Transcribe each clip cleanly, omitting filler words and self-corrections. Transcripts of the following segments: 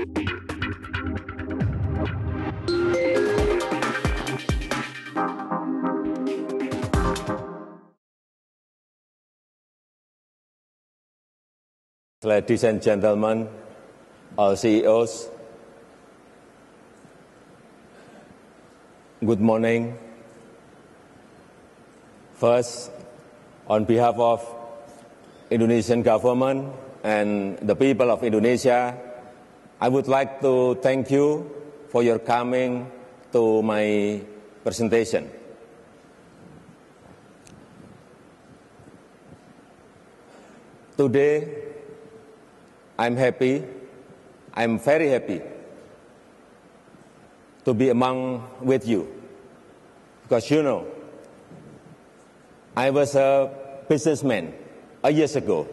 Ladies and gentlemen, all CEOs, good morning. First, on behalf of Indonesian government and the people of Indonesia, I would like to thank you for your coming to my presentation. Today, I'm very happy to be with you, because you know, I was a businessman years ago.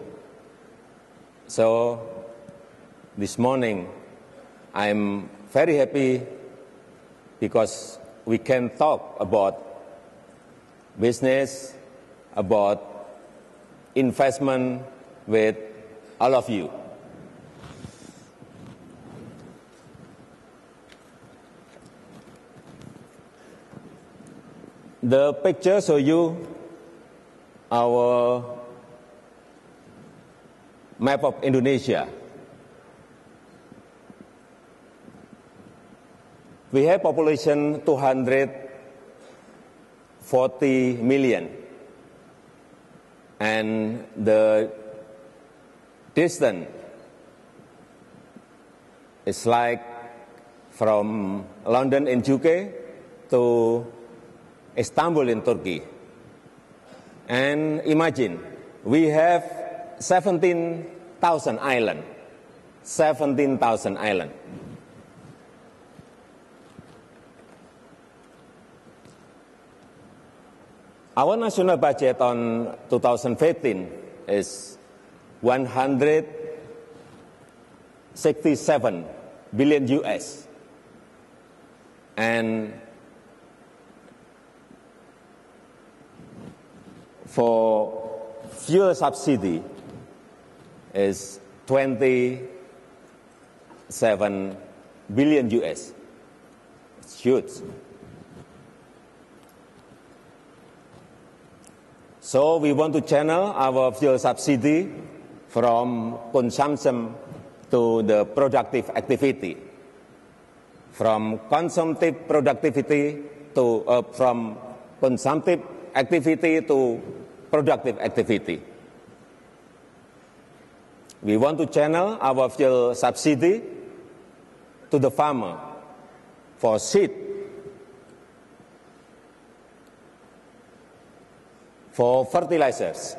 So this morning, I'm very happy because we can talk about business, about investment with all of you. The picture shows you our map of Indonesia. We have population 240 million, and the distance is like from London in UK to Istanbul in Turkey. And imagine, we have 17,000 islands. 17,000 islands. Our national budget on 2015 is 167 billion US. And for fuel subsidy is 27 billion US. It's huge. So we want to channel our fuel subsidy from consumption to the productive activity, from consumptive productivity to from consumptive activity to productive activity. We want to channel our fuel subsidy to the farmer for seed, for fertilizers,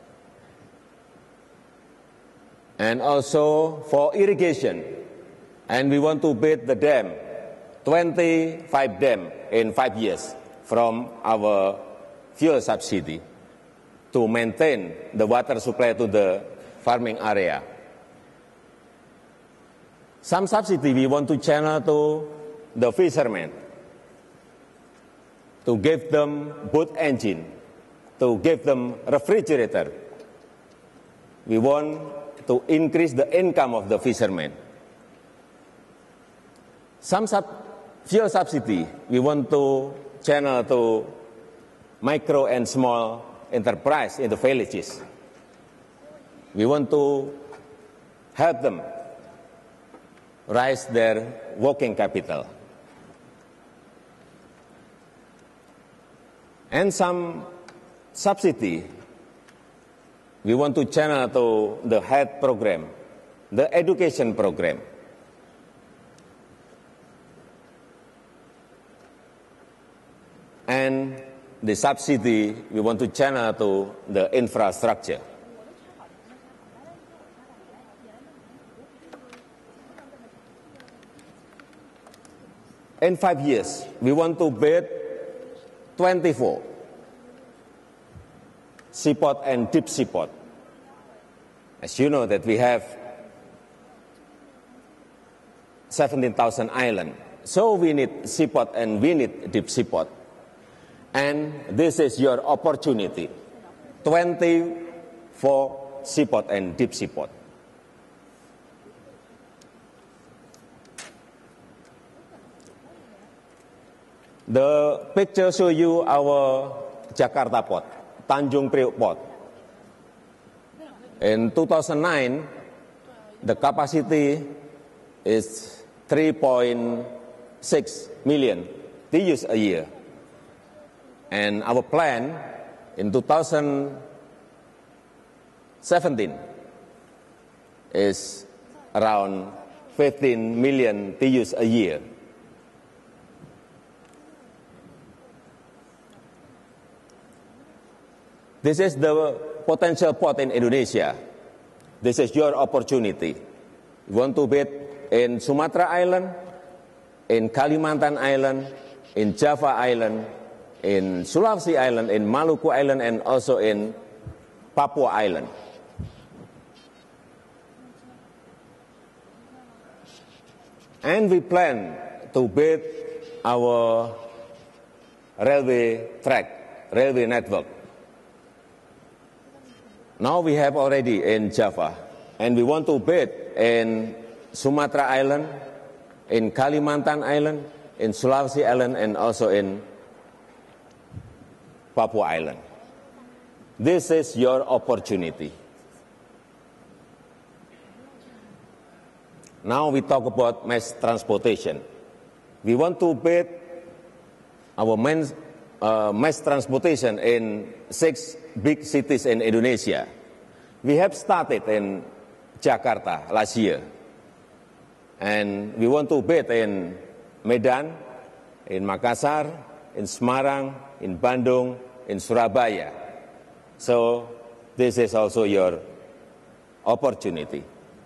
and also for irrigation. And we want to build the dam, 25 dams in 5 years from our fuel subsidy to maintain the water supply to the farming area. Some subsidy we want to channel to the fishermen, to give them boat engine, to give them refrigerator. We want to increase the income of the fishermen. Some fuel subsidy we want to channel to micro and small enterprise in the villages. We want to help them raise their working capital. And some subsidy we want to channel to the health program, the education program. And the subsidy we want to channel to the infrastructure. In 5 years, we want to build 24 seaport and deep seaport. As you know that we have 17,000 islands, so we need seaport and we need deep seaport. And this is your opportunity, 24 seaport and deep seaport. The picture shows you our Jakarta port, Tanjung Priok port. In 2009, the capacity is 3.6 million TEUs a year. And our plan in 2017 is around 15 million TEUs a year. This is the potential port in Indonesia. This is your opportunity. You want to bid in Sumatra Island, in Kalimantan Island, in Java Island, in Sulawesi Island, in Maluku Island, and also in Papua Island. And we plan to build our railway track, railway network. Now we have already in Java, and we want to build in Sumatra Island, in Kalimantan Island, in Sulawesi Island, and also in Papua Island. This is your opportunity. Now we talk about mass transportation. We want to build our mass transportation in 6 big cities in Indonesia. We have started in Jakarta last year. And we want to build in Medan, in Makassar, in Semarang, in Bandung, in Surabaya. So this is also your opportunity.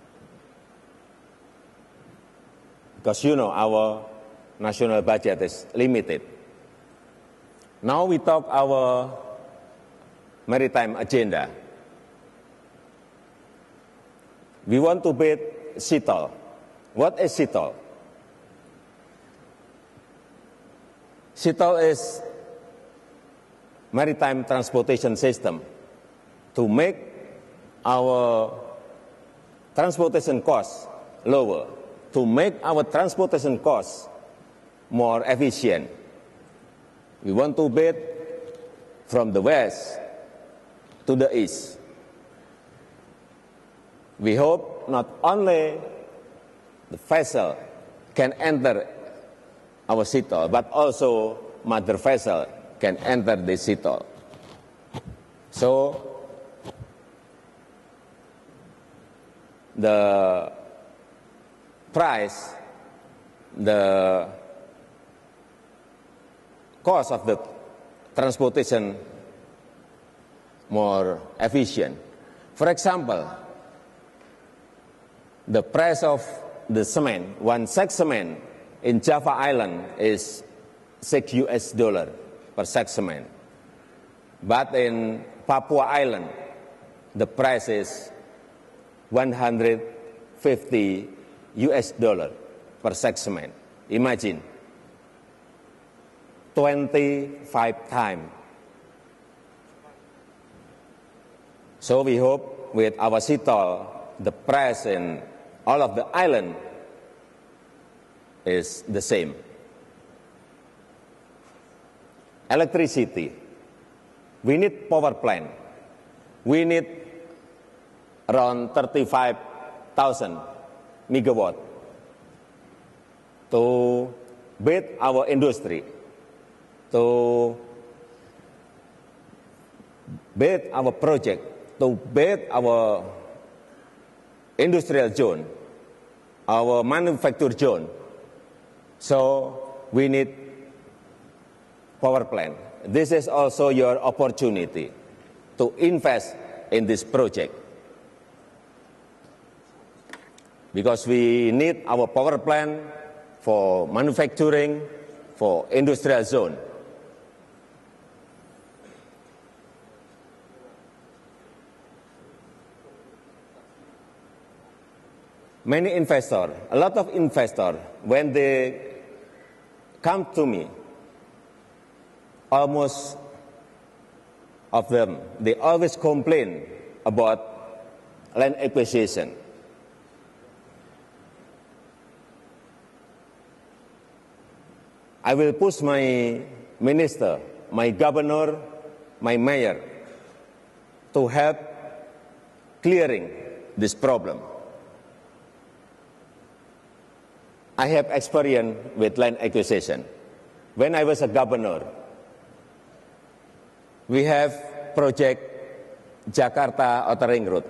Because you know our national budget is limited. Now we talk our maritime agenda. We want to build SeaToll. What is SeaToll? SeaToll is maritime transportation system to make our transportation costs lower, to make our transportation costs more efficient. We want to build from the west to the east. We hope not only the vessel can enter our SeaToll, but also mother vessel can enter the SeaToll. So the price, the cost of the transportation more efficient. For example, the price of the cement, one sack cement in Java Island is $6 per sack cement. But in Papua Island, the price is $150 per sack cement. Imagine, 25 times. So we hope with our SeaToll, the price in all of the island is the same. Electricity. We need power plant. We need around 35,000 megawatt to build our industry, to build our project, to build our industrial zone, our manufacture zone. So we need power plant. This is also your opportunity to invest in this project. Because we need our power plant for manufacturing, for industrial zone. Many investors, a lot of investors, when they come to me, almost of them, they always complain about land acquisition. I will push my minister, my governor, my mayor to help clearing this problem. I have experience with land acquisition. When I was a governor, we have project Jakarta Outer Ring Road.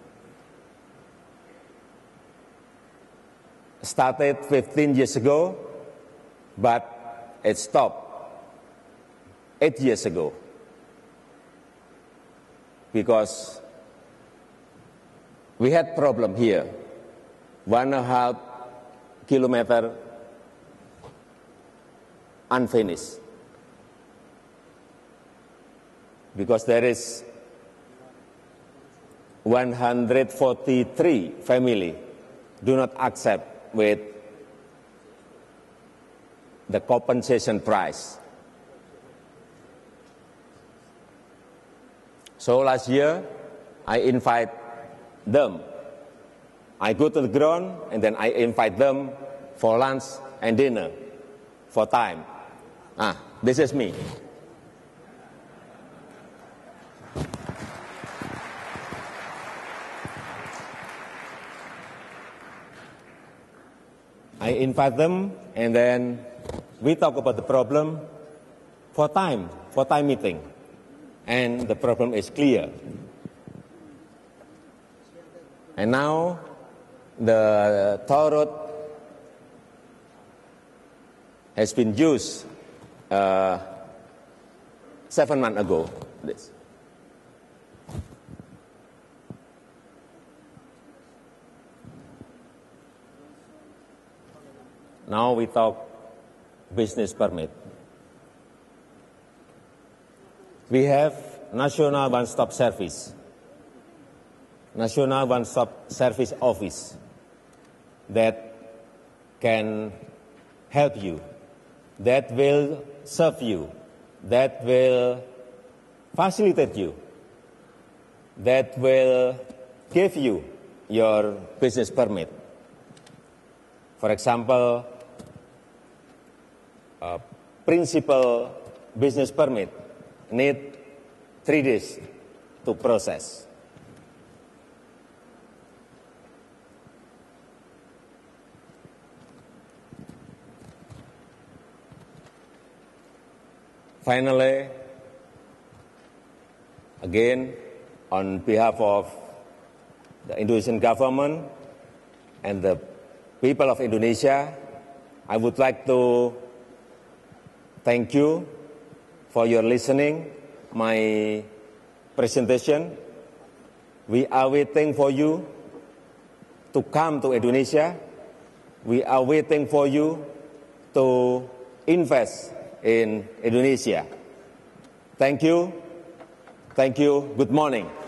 Started 15 years ago, but it stopped 8 years ago because we had problem here, 1.5 kilometer unfinished, because there is 143 family do not accept with the compensation price. So last year, I invite them. I go to the ground and then I invite them for lunch and dinner for time. This is me. I invite them and then we talk about the problem for time meeting. And the problem is clear. And now the toll road has been used 7 months ago. Now we talk business permit. We have National One-Stop Service, National One-Stop Service Office that can help you, that will serve you, that will facilitate you, that will give you your business permit. For example, principal business permit need 3 days to process. Finally, again, on behalf of the Indonesian government and the people of Indonesia, I would like to thank you for your listening my presentation. We are waiting for you to come to Indonesia. We are waiting for you to invest in Indonesia. Thank you. Thank you. Good morning.